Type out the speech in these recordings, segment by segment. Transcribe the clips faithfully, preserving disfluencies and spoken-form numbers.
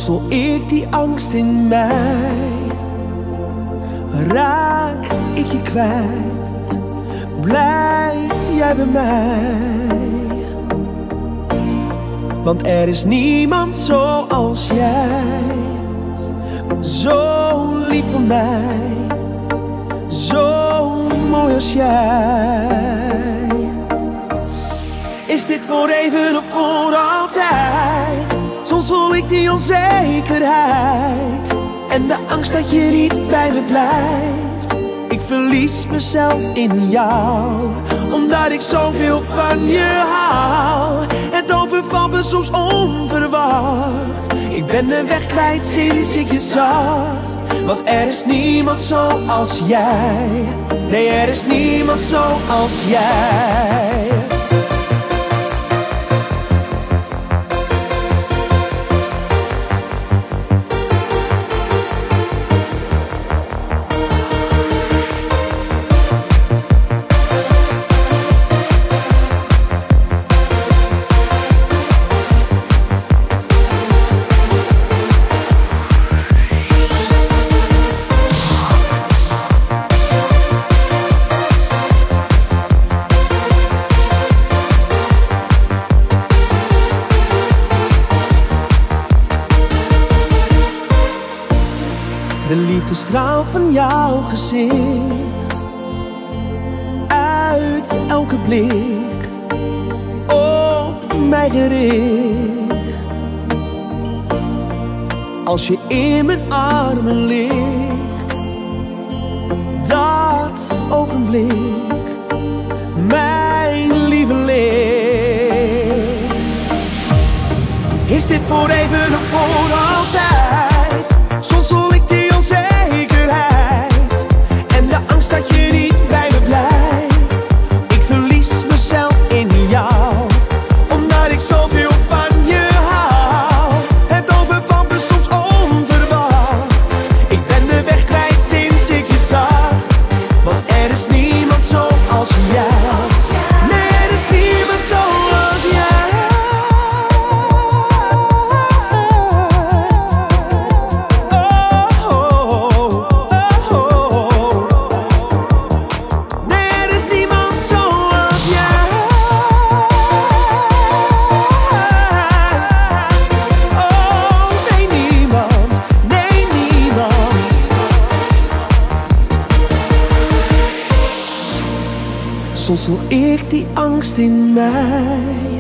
voel ik die angst in mij. Raak ik je kwijt, blijf jij bij mij. Want er is niemand zoals jij, zo lief voor mij, zo mooi als jij. Is dit voor even of voor altijd? Soms voel ik die onzekerheid en de angst dat je niet bij me blijft. Ik verlies mezelf in jou, omdat ik zoveel van je hou. Het overvalt me soms onverwacht. Ik ben de weg kwijt sinds ik je zag. Want er is niemand zoals jij. Nee, er is niemand zoals jij. De liefde straalt van jouw gezicht, uit elke blik op mij gericht. Als je in mijn armen ligt, dat ogenblik, mijn lieveling. Is dit voor even of voor altijd? Soms voel ik die onzekerheid en de angst dat je niet bij me blijft. Ik verlies mezelf in jou, omdat ik zoveel van je hou. Het overvalt me soms onverwacht. Ik ben de weg kwijt sinds ik je zag. Want er is niemand zoals jij. Nee, er is niemand zoals jij. Soms voel ik die angst in mij.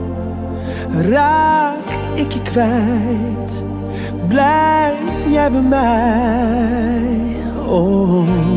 Raak ik je kwijt, blijf jij bij mij. Oh.